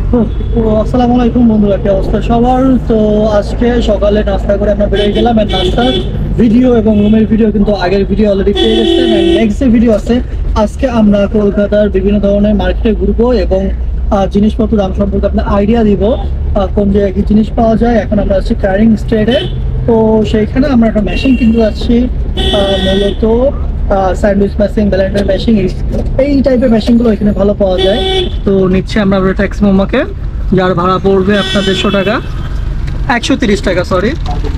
আসসালামু আলাইকুম বন্ধুরা, কি অবস্থা সবার? তো আজকে সকালে নাস্তা করে আমরা বেরিয়ে গেলাম। নাস্তার ভিডিও এবং রুমের ভিডিও কিন্তু আগের ভিডিও অলরেডি পেয়ে গেছেন। নেক্সট যে ভিডিও আছে, আজকে আমরা কলকাতার বিভিন্ন ধরনের মার্কেটে ঘুরবো এবং জিনিসপত্র দাম সম্পর্কে আপনার আইডিয়া দিব, কোন জায়গায় কি জিনিস পাওয়া যায়। এখন আমরা আছি ক্যারিং স্ট্রিটে। তো সেইখানে আমরা একটা মেশিন কিনতে যাচ্ছি, মূলত স্যান্ডউইচ মেশিন, ব্লেন্ডার মেশিন, এই টাইপের মেশিনগুলো এখানে ভালো পাওয়া যায়। তো নিচ্ছে আমরা ট্যাক্স মোমাকে, যার ভাড়া পড়বে আপনার 150 টাকা, 130 টাকা সরি।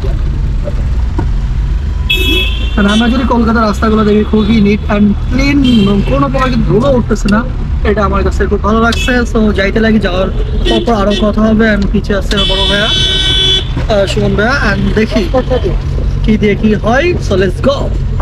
আর আমরা যদি কলকাতার রাস্তাগুলো দেখি, খুবই নিট অ্যান্ড ক্লিন, কোনো প্রকার কিন্তু ধুলো উঠতেছে না, এটা আমার কাছে খুব ভালো লাগছে। সো যাইতে লাগি, যাওয়ার পর আরও কথা হবে। অ্যান্ড পিছিয়ে আছে বড় ভাইয়া, সুমন ভাইয়া, অ্যান্ড দেখি কি দিয়ে কি হয়। So let's go.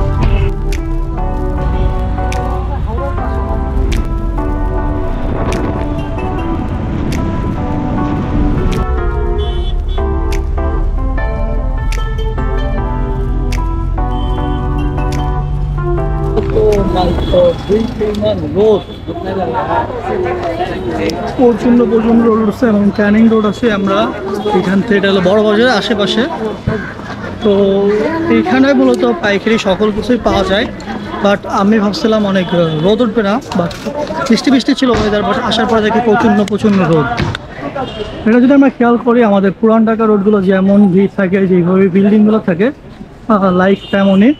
প্রচন্ড রোড উঠছে এবং ক্যানিং রোড আছে। আমরা এখান থেকে, এটা হলো বড় বাজারের আশেপাশে। তো এইখানে মূলত পাইকারি সকল কিছুই পাওয়া যায়। বাট আমি ভাবছিলাম অনেক রোদ উঠবে না, বাট বৃষ্টি ছিল ওয়েদার, বাট আসার পরে দেখি প্রচন্ড রোদ। এটা যদি আমরা খেয়াল করি, আমাদের পুরান ঢাকা রোডগুলো যেমন ভিড় থাকে, যেভাবে বিল্ডিংগুলো থাকে, লাইক তেমনই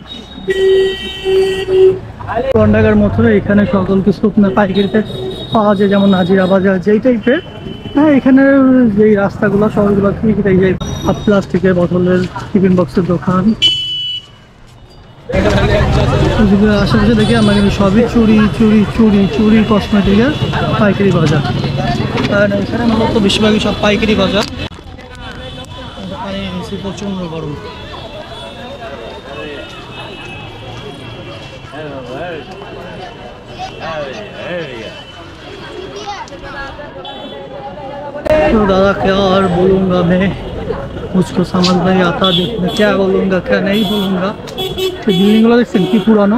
পুরান ঢাকার মতো এখানে সকল কিছু আপনার পাইকারিতে পাওয়া যায়, যেমন নাজিরা বাজার যেই টাইপের। হ্যাঁ, এখানে যেই রাস্তাগুলো সবগুলো এই প্লাস্টিকের বোতলের টিফিন বক্সের দোকান, আশেপাশে দেখি আমরা কিন্তু সবই চুরি কসমেটিকের পাইকারি বাজার। এখানে মূলত বেশিরভাগই সব পাইকারি বাজার। প্রচন্ড গরম। तो दादा क्या और बोलूँगा मैं, मुझको समझ नहीं आता, देखने क्या बोलूँगा क्या नहीं बोलूँगा। বিল্ডিংগুলো দেখছেন কি পুরানো,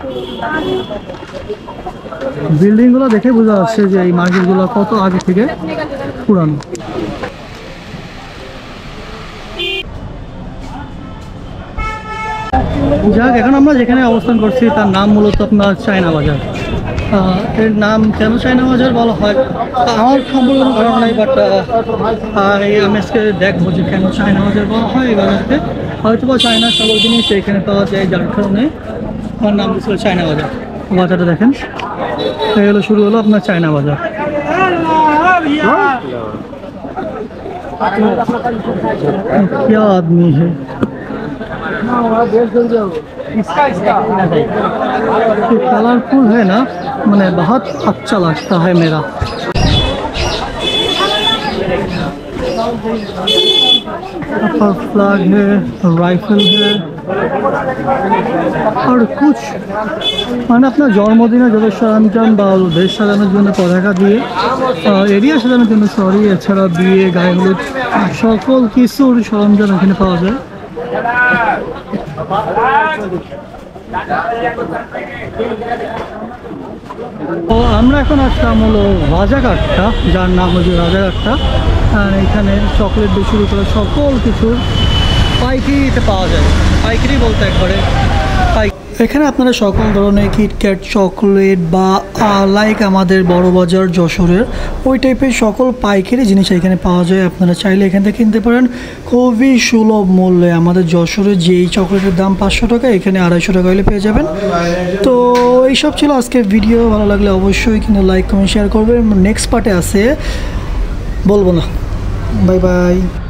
বিল্ডিংগুলো দেখে বোঝা যাচ্ছে যে এই মার্কেটগুলো কত আগে থেকে পুরানো। যাক, এখন আমরা যেখানে অবস্থান করছি তার নাম মূলত আপনার চায়না বাজার। এর নাম কেন চায়না বাজার বলা হয় আমার সম্পর্কে কোনো ধারণা নাই, বাট আমি আজকে দেখবো যে কেন চায়না বাজার বলা হয় এই বাজারকে। হয়তো বা চায়না সকল জিনিস এখানে পাওয়া যায়, যার কারণে আমার নাম দিয়েছিল চায়না বাজার। বাজারটা দেখেন, এগুলো শুরু হলো আপনার চায়না বাজার। क्या आदमी है, कलरफुल है ना, मैंने बहुत अच्छा लगता है मेरा। फ्लैग है, राइफल है और कुछ মানে আপনার জন্মদিনে যত সরঞ্জাম বা দেশ সাজানোর জন্য পতাকা দিয়ে, এরিয়া সাজানোর জন্য সরি, এছাড়া বিয়ে, গায়ে হলুদ সকল কিছুর সরঞ্জাম এখানে পাওয়া যায়। তো আমরা এখন আসলাম হলো রাজাঘাটটা, যার নাম হচ্ছে রাজাঘাটটা। আর এখানে চকলেট দিয়ে শুরু করে সকল কিছু পাইকারিতে পাওয়া যায়। পাইকারি বলতে একবারে এখানে আপনারা সকল ধরনের কিটক্যাট, চকলেট বা লাইক আমাদের বড় বাজার যশোরের ওই টাইপের সকল পাইকারি জিনিস এখানে পাওয়া যায়। আপনারা চাইলে এখান থেকে কিনতে পারেন খুবই সুলভ মূল্যে। আমাদের যশোরের যেই চকলেটের দাম 500 টাকা, এখানে 250 টাকা হলে পেয়ে যাবেন। তো এইসব ছিল আজকের ভিডিও। ভালো লাগলে অবশ্যই কিন্তু লাইক কমেন্ট শেয়ার করবেন। নেক্সট পার্টে আছে, বলবো না। Bye by.